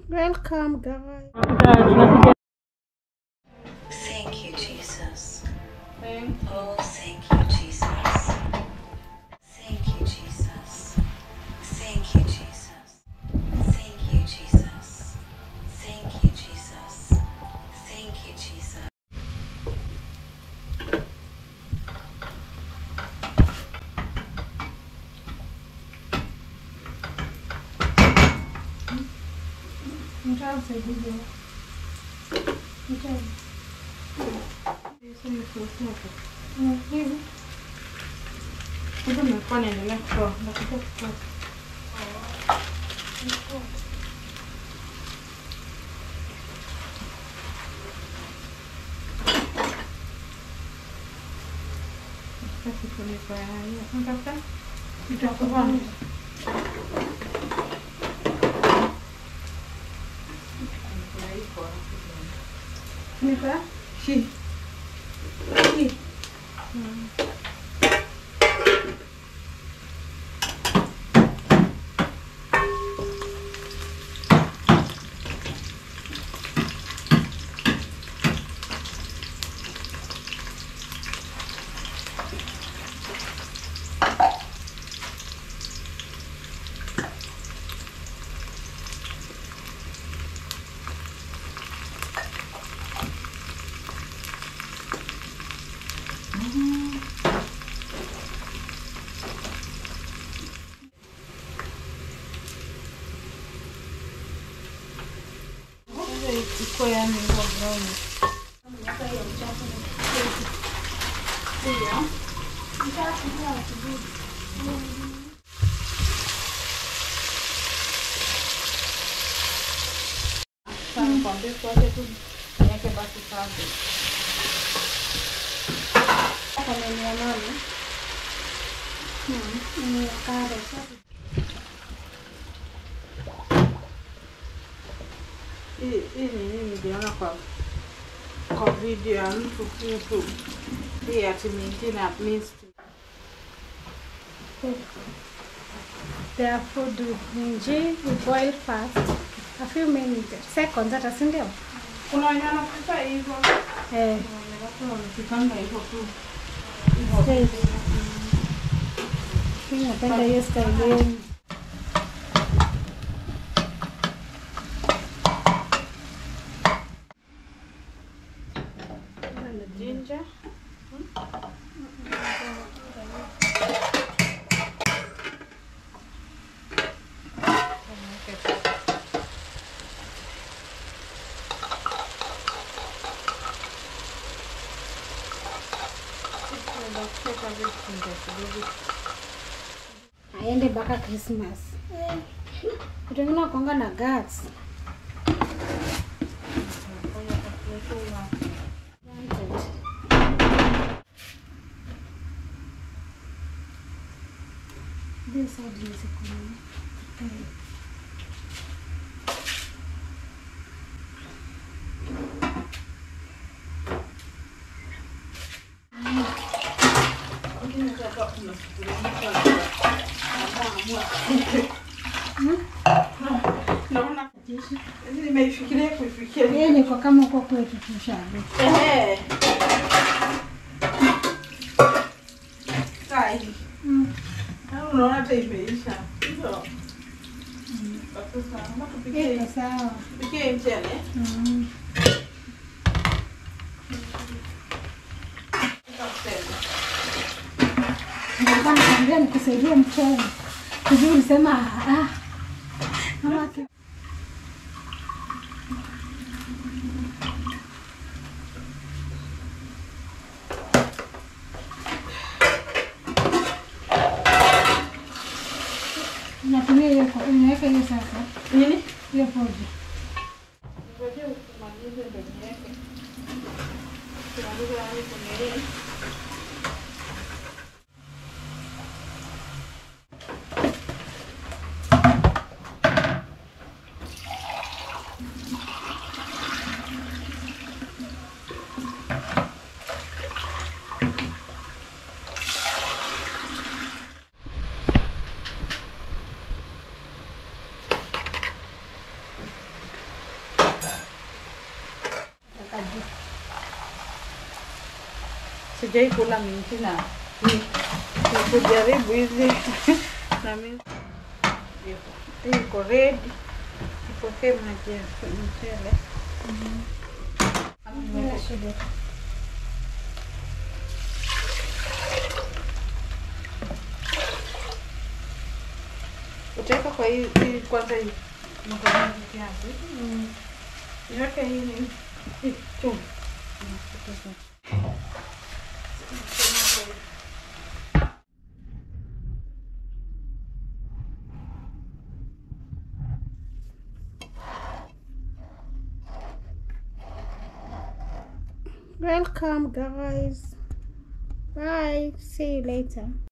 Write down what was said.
Welcome, guys. Thank you, Jesus. Thank you. Oh, thank you, Jesus. Thank you, Jesus. Thank you, Jesus. Thank you, Jesus. Thank you, Jesus. Thank you, Jesus. Hii niliona kwa video ya mtu YouTube. Hii ati mingine at least. Their food with minji, we boil fast. A few minutes, seconds hata si ndio? Kuna wenye wanapika hivyo. Watu wanapikanga hivyo tu. Mimi napenda hiyo style yenu. Ginger. Aende mpaka Christmas. Kitu kingine kuanga na guts. This side is economy. Naona nimeifikiria kuifikia. Yeye ni kwa kama uko kwetu tushabe. Sai. Unaona hata imeisha. Ndio. Sasa Iko sawa. tupikie mchele. Nilikuwa nakwambia nikusaidie mchele. Kujua ulisema mama natumia hiyo kwa unaweka hiyo sasa. Nini? Hiyo poji. Ngoja usimalize ndio yake. Tunaweza hadi kwenye sijai kula minti na kujaribu hizi na mimi iko ready. Ipokee maji ya mchele. Utaweka kwa hii kwanza hii mkono kiasi. Iweke hii ni chumvi. Welcome guys. Bye. See you later.